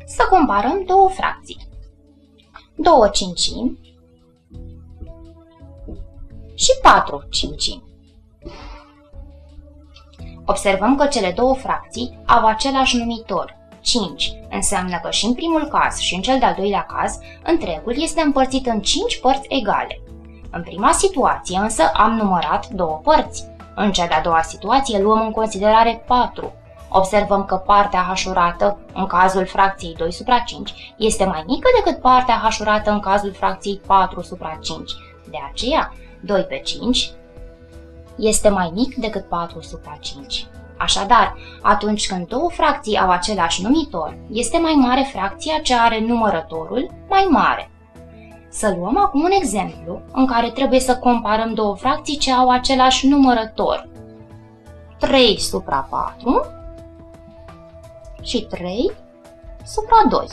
Să comparăm două fracții. 2 cincimi și 4 cincimi. Observăm că cele două fracții au același numitor, 5, înseamnă că și în primul caz și în cel de-al doilea caz, întregul este împărțit în 5 părți egale. În prima situație însă am numărat două părți. În cea de-a doua situație luăm în considerare 4. Observăm că partea hașurată, în cazul fracției 2 supra 5, este mai mică decât partea hașurată în cazul fracției 4 supra 5. De aceea, 2 pe 5 este mai mic decât 4 supra 5. Așadar, atunci când două fracții au același numitor, este mai mare fracția ce are numărătorul mai mare. Să luăm acum un exemplu în care trebuie să comparăm două fracții ce au același numărător. 3 supra 4 și 3 supra 2.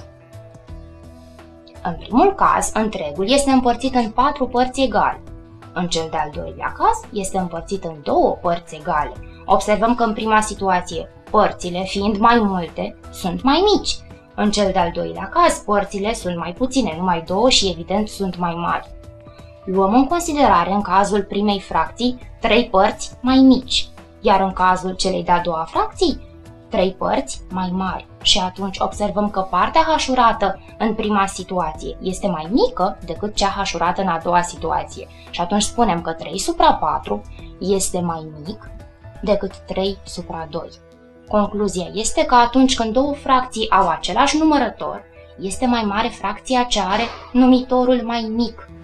În primul caz, întregul este împărțit în 4 părți egale. În cel de-al doilea caz, este împărțit în două părți egale. Observăm că în prima situație, părțile, fiind mai multe, sunt mai mici. În cel de-al doilea caz, părțile sunt mai puține, numai 2 și evident sunt mai mari. Luăm în considerare în cazul primei fracții 3 părți mai mici, iar în cazul celei de-a doua fracții 3 părți mai mari. Și atunci observăm că partea hașurată în prima situație este mai mică decât cea hașurată în a doua situație. Și atunci spunem că 3 supra 4 este mai mic decât 3 supra 2. Concluzia este că atunci când două fracții au același numărător, este mai mare fracția ce are numitorul mai mic